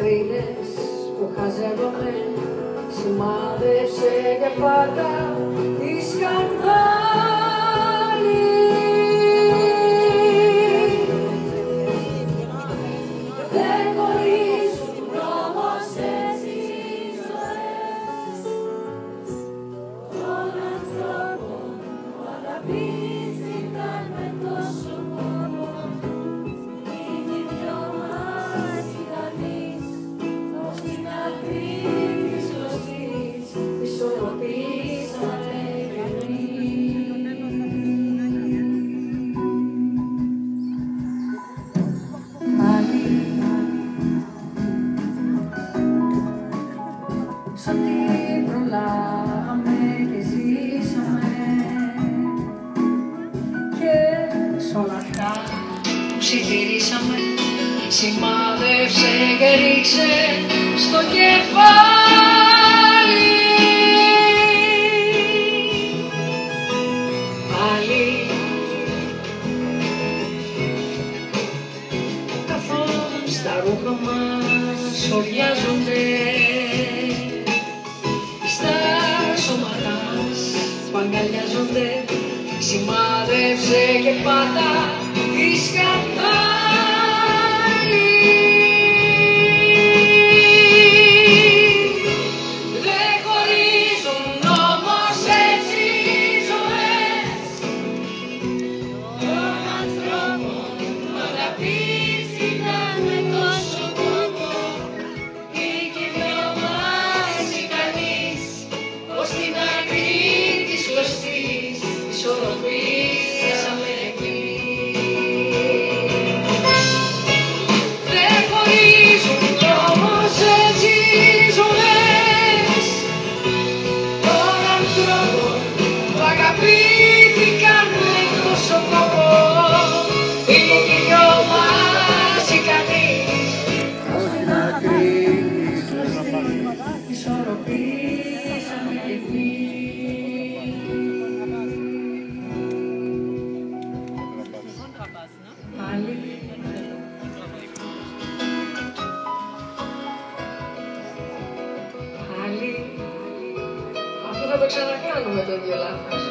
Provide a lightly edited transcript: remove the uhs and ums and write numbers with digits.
τρέλες που χαζεύομαι, σημάδεψε και πάντα τη σκανδάλη. Δεν χωρίζουν όμως έτσι οι ζωές των ανθρώπων που αγαπήθηκαν με τόσο πόνο. Είναι οι δυο μας ικανείς, ως την άκρη της κλωστής ισορροπήσαμε και πριν. Πάλι σ' ό,τι προλάβαμε και ζήσαμε και σ' όλα αυτά που ψιθυρίσαμε, σημάδεψε και ρίξε στο κεφάλι. Πάλι καθώς τα ρούχα μας οριάζονται στα σώματα μας που αγκαλιάζονται, σημάδεψε και πάτα τη σκανδάλη. Δεν χωρίζουν όμως έτσι οι ζωές των ανθρώπων που αγαπήθηκαν με τόσο πόνο. Είναι και οι δυο μας ικανείς, ως την άκρη της κλωστής ισορροπήσαμε πριν. Δεν χωρίζουν όμως έτσι οι ζωές των ανθρώπων που αγαπήθηκαν με τόσο κόπο. Είναι και οι δυο μας ικανείς, ως την άκρη της κλωστής ισορροπήσαμε πριν. Πάλι αυτό θα το ξανακάνουμε το ίδιο λάθος.